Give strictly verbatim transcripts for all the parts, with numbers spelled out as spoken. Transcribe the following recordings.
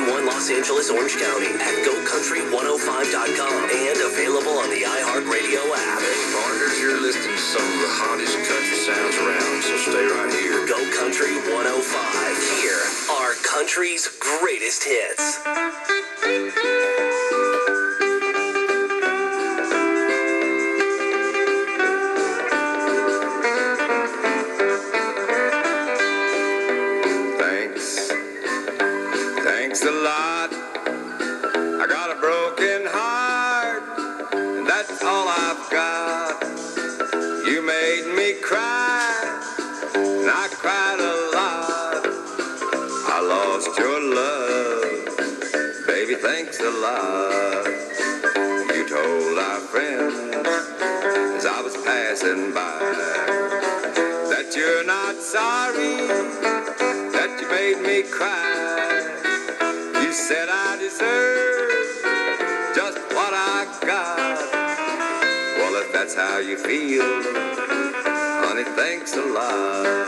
eighty-one Los Angeles, Orange County at go country one oh five dot com and available on the iHeartRadio app. Hey, partners, you're listening to some of the hottest country sounds around, so stay right here. Go Country one oh five. Here are country's greatest hits. Thanks a lot. I got a broken heart, and that's all I've got. You made me cry, and I cried a lot. I lost your love, baby, thanks a lot. You told our friends as I was passing by that you're not sorry, that you made me cry. You said I deserve just what I got. Well, if that's how you feel, honey, thanks a lot.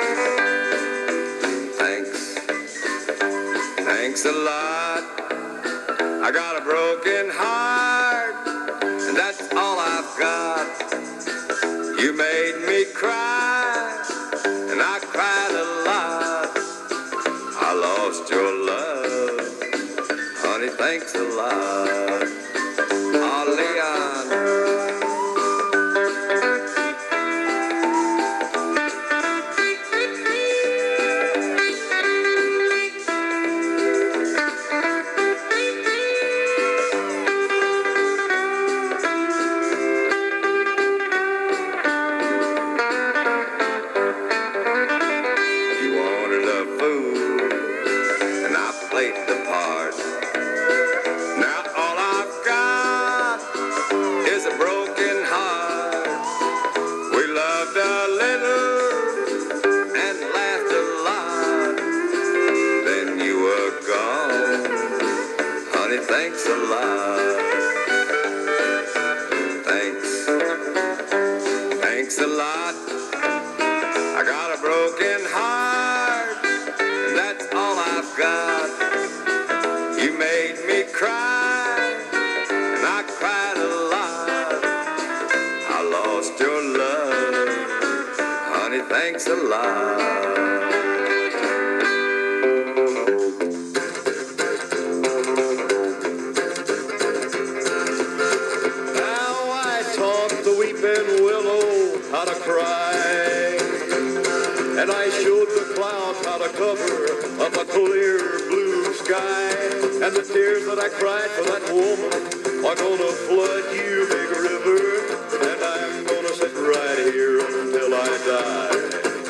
Thanks, thanks a lot. I got a broken heart, and that's all I've got. You made me cry, and I cried a lot. I lost your love, honey, thanks a lot. Oh, Leon. You wanted a fool, and I played the part. Now all I've got is a broken heart. We loved a little and laughed a lot. Then you were gone, honey, thanks a lot. Thanks, thanks a lot. I got a broken heart, and that's all I've got. You made me cry, and I cried a lot. I lost your love, honey, thanks a lot. Now I taught the weeping willow how to cry, and I showed the clouds how to cover up a clear blue sky. And the tears that I cried for that woman are gonna flood you, big river, and I'm gonna sit right here until I die.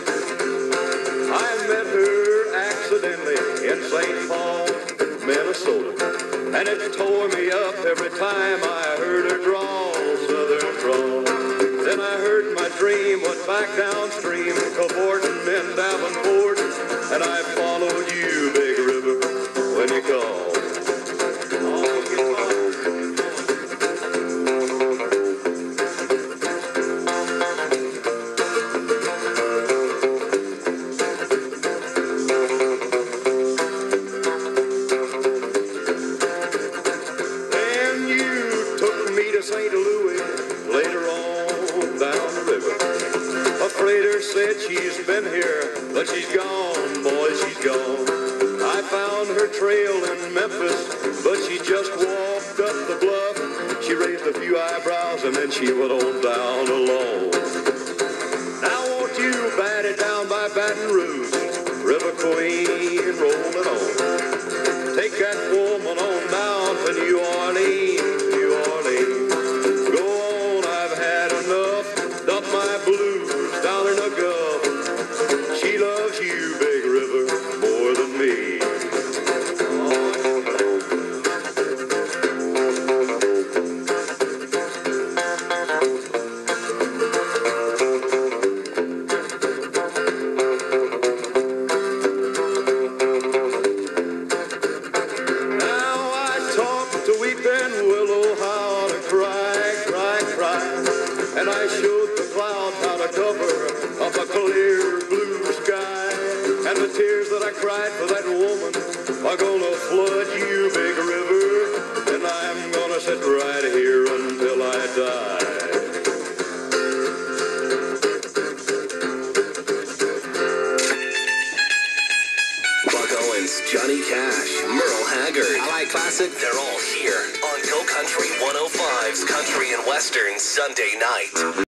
I met her accidentally in Saint Paul, Minnesota, and it tore me up every time I heard her drawl, southern drawl. Then I heard my dream went back downstream, cavorting in Davenport, and I followed you, big river, when you called. Then you took me to Saint Louis, later on down the river. A freighter said she's been here, but she's gone, boy, she's gone. I found her trail in Memphis, but she just walked up the bluff. She raised a few eyebrows and then she went on down alone. Now won't you bat it down by Baton Rouge, River Queen, rolling on. Take that woman on down to New Orleans, New Orleans. Go on, I've had enough, dump my blues down in the Gulf. She loves you, big river, more than me. Now tears that I cried for that woman are gonna flood you, big river, and I'm gonna sit right here until I die. Johnny Cash, Merle Haggard. I like classic. They're all here on Go Country one oh five's Country and Western Sunday night.